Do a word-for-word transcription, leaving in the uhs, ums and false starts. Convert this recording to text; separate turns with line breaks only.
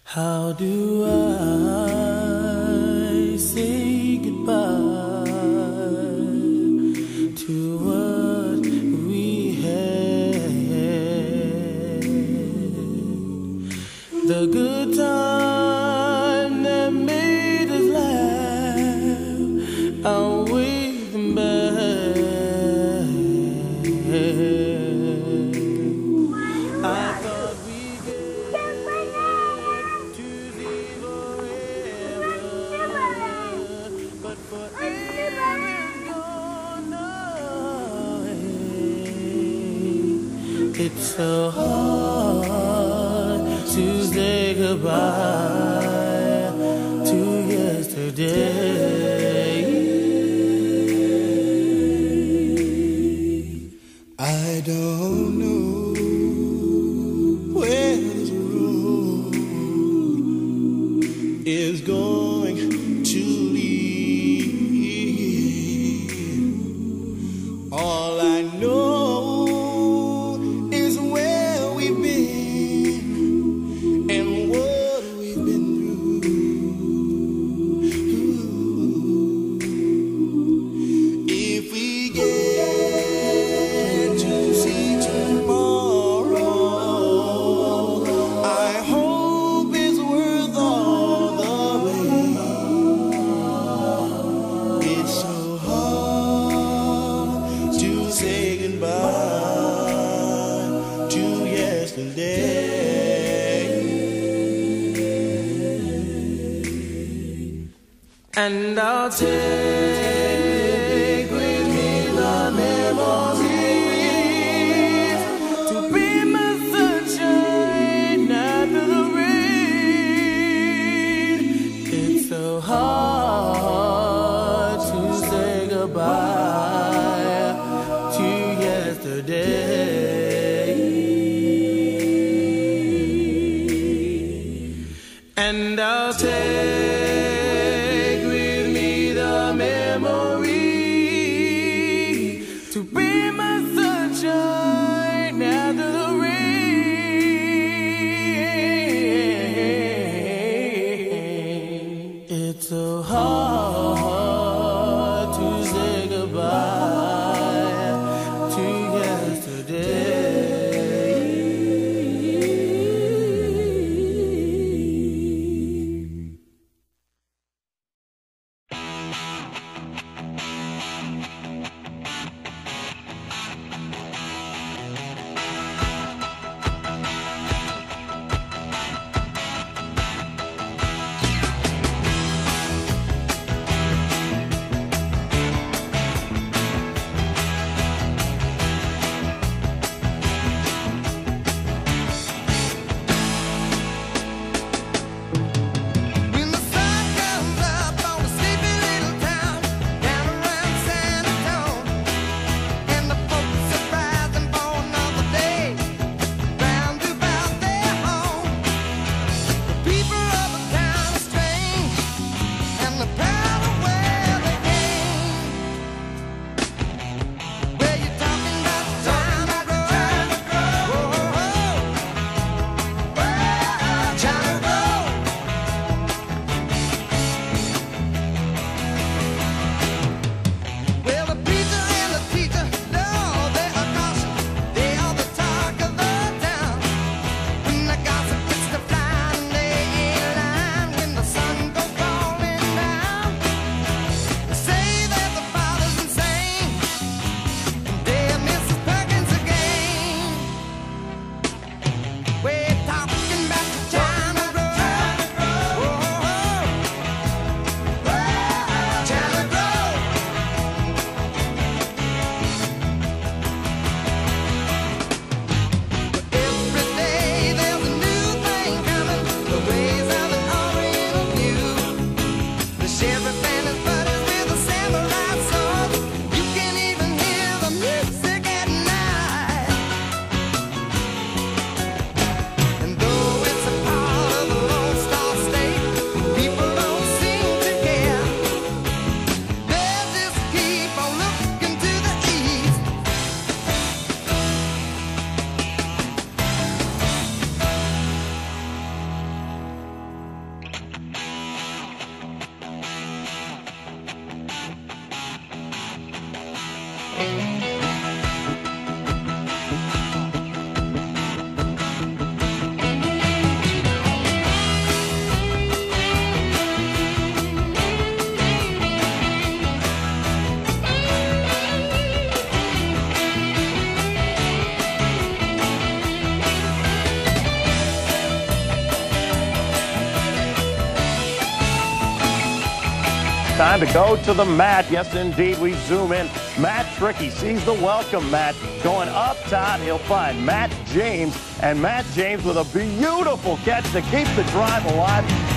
How do I say goodbye to what we had? The good time that made us laugh outweigh the bad. I thought we get to see forever, but forever is gone away. It's so hard to say goodbye to yesterday. I don't know where this road is going to lead. All I know is where we've been and what we've been through. If we get to see tomorrow, I hope it's worth all the pain. It's so hard to say goodbye to yesterday. And I'll take with me the memories to be my sunshine after the rain. It's so hard to say goodbye to yesterday. And I'll take with me the memory to be my sunshine after the rain. It's so hard to say goodbye to yesterday. When the sun comes up on a sleepy little town down around San Antonio, and the folks are rising for another day round about their home, the people of the town are strange and they're proud of where they came. Where you talking about the China Road? Whoa, China Road. Well, the preacher and the teacher, no, they are caution. They are the talk of the town. When the gossip gets to flying, they ain't lying. When the sun goes falling down, they say that the father's insane, and they're Missus Perkins again. We're talking about the China Road. Whoa, China Road. Every day there's a new thing coming. The ways of an Oriental view. The sheriff and his buddies with a samurai sword. You can even hear the music at night. And though it's a part of the Lone Star State, people don't seem to care. They just keep on looking to the east.
Time to go to the mat. Yes, indeed, we zoom in. Matt Trickey sees the welcome mat. Going up top, he'll find Matt James. And Matt James with a beautiful catch to keep the drive alive.